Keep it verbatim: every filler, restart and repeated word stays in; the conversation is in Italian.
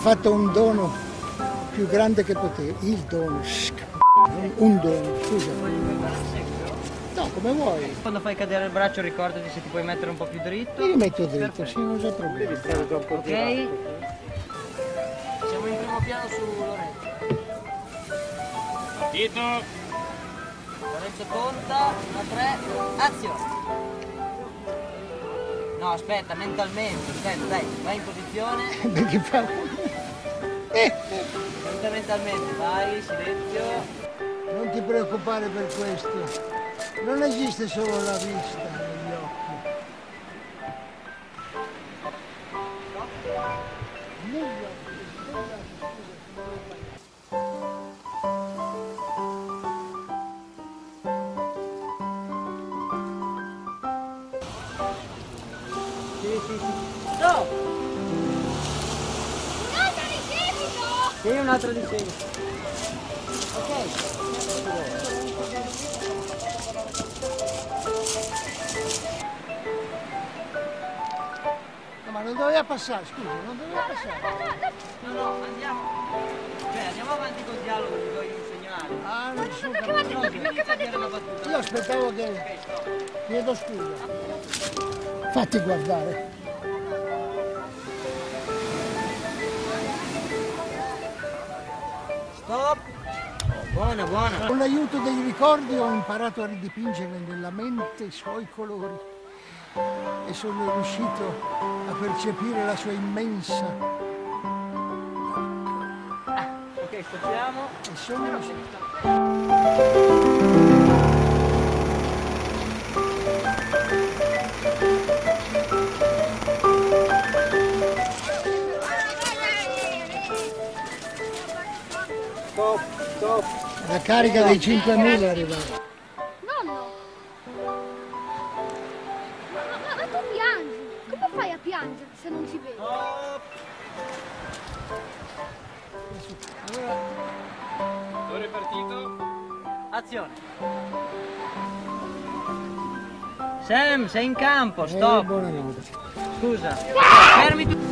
fatto un dono più grande che potevo, il dono, un dono, scusa. No, come vuoi. Quando fai cadere il braccio ricordati se ti puoi mettere un po' più dritto. Io mi metto dritto, sì, non c'è problema. Ok? Siamo in primo piano su Lorenzo. Partito! Lorenzo conta, una tre, azione! No, aspetta, mentalmente, aspetta, dai, vai in posizione. Perché fa... Mentalmente, mentalmente, vai, silenzio. Non ti preoccupare per questo. Non esiste solo la vista negli occhi. Negli occhi. Sì, sì, sì. Stop! Un'altra di seguito! Sì, un altro di seguito. Ok. No, ma non doveva passare, scusa, non doveva passare. No, no, andiamo. Beh, andiamo avanti col dialogo, ti do io un segnale. Ah, non ci sono Perché fate capito. così? Perché fate Dire una così? battuta. Io aspettavo che... Chiedo scusa. Fatti guardare. Stop! Buona, buona. Con l'aiuto dei ricordi ho imparato a ridipingere nella mente i suoi colori e sono riuscito a percepire la sua immensa... Ok, stoppiamo. E sono riuscito... Stop, stop. La carica dei cinquemila è arrivata. Nonno! Ma, ma, ma tu piangi! Come fai a piangere se non ci vedi? Ora è partito. Azione. Sam, sei in campo, Eh, stop. buonanotte. Scusa. Fermi tutti.